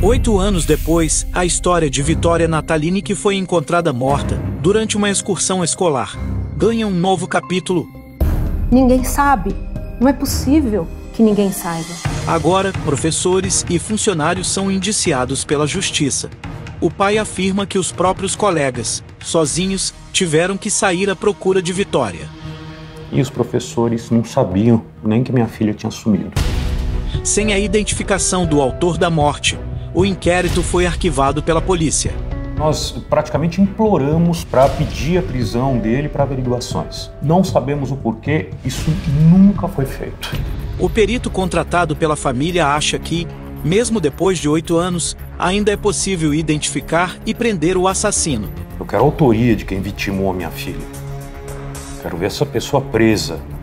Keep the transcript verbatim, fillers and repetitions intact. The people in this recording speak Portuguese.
Oito anos depois, a história de Vitória Natalini, que foi encontrada morta durante uma excursão escolar, ganha um novo capítulo. Ninguém sabe. Não é possível que ninguém saiba. Agora, professores e funcionários são indiciados pela justiça. O pai afirma que os próprios colegas, sozinhos, tiveram que sair à procura de Vitória. E os professores não sabiam nem que minha filha tinha sumido. Sem a identificação do autor da morte, o inquérito foi arquivado pela polícia. Nós praticamente imploramos para pedir a prisão dele para averiguações. Não sabemos o porquê, isso nunca foi feito. O perito contratado pela família acha que, mesmo depois de oito anos, ainda é possível identificar e prender o assassino. Eu quero a autoria de quem vitimou a minha filha. Quero ver essa pessoa presa.